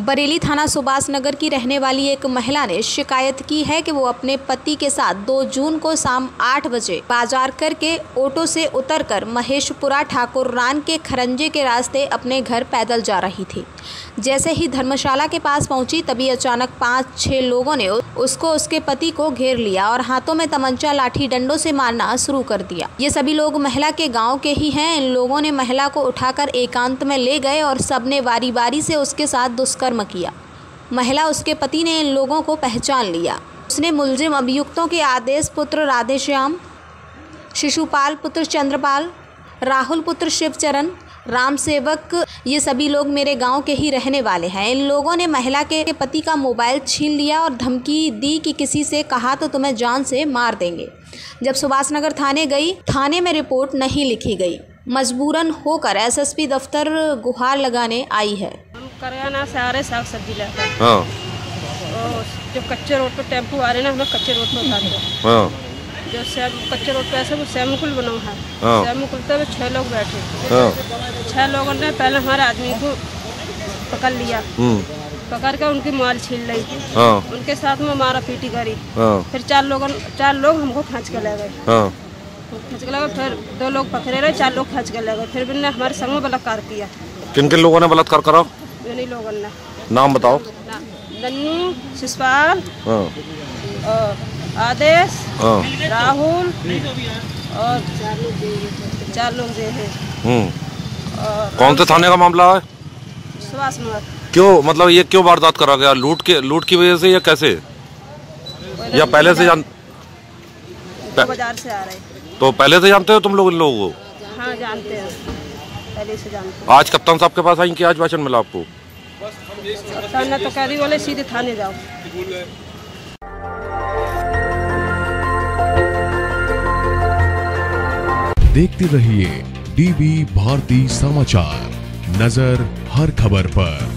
बरेली थाना सुभाष नगर की रहने वाली एक महिला ने शिकायत की है कि वो अपने पति के साथ 2 जून को शाम 8 बजे बाजार करके ऑटो से उतरकर महेशपुरा ठाकुरान के खरंजे के रास्ते अपने घर पैदल जा रही थी। जैसे ही धर्मशाला के पास पहुंची तभी अचानक 5-6 लोगों ने उसको उसके पति को घेर लिया और हाथों में तमंचा लाठी डंडों से मारना शुरू कर दिया। ये सभी लोग महिला के गांव के ही हैं। इन लोगों ने महिला को उठाकर एकांत में ले गए और सबने बारी बारी से उसके साथ दुष्कर्म किया। महिला उसके पति ने इन लोगों को पहचान लिया। उसने मुलजिम अभियुक्तों के आदेश पुत्र राधेश्याम, शिशुपाल पुत्र चंद्रपाल, राहुल पुत्र शिवचरण, राम सेवक, ये सभी लोग मेरे गांव के ही रहने वाले हैं। इन लोगों ने महिला के पति का मोबाइल छीन लिया और धमकी दी कि किसी से कहा तो तुम्हें जान से मार देंगे। जब सुभाष नगर थाने गई, थाने में रिपोर्ट नहीं लिखी गई। मजबूरन होकर एसएसपी दफ्तर गुहार लगाने आई है। हम करियाना से आ रहे साग सब्जी लेकर, जब कच्चे रोड पर टेम्पो आ रहे ना, हमें कच्चे रोड पर उतारते। जो कच्चे रोड पे ऐसे वो सैमुकुल बना है। सैमुकुल पे 6 लोग बैठे। 6 लोगों ने पहले हमारे आदमी को पकड़ लिया, पकड़ कर उनकी माल छीन ली थी। उनके साथ में मारा पीटी करी। फिर 4 लोग हमको खींच के ले गए। फिर 2 लोग पकड़े रहे, 4 लोग खींच के ले गए। फिर भी हमारे संग में बलात्कार किया। किन किन लोगों ने बलात्कार करा? इन्हीं लोगों ने। नाम बताओ। नन्नू, शिशुपाल, आदेश, राहुल और 4 लोग जो है। कौन से थाने का मामला है? सुभाष नगर। क्यों, मतलब ये क्यों वारदात करा गया? लूट की वजह से या कैसे? या पहले से बाजार से आ रहे? तो पहले से जानते हो तुम लोग इन लोगों को? हाँ, जानते हैं, पहले से जानते हैं। आज कप्तान साहब के पास आई कि आज भाषण मिला आपको? कप्तान ने तो कह दी बोले सीधे थाने जाओ। देखते रहिए डीबी भारती समाचार, नजर हर खबर पर।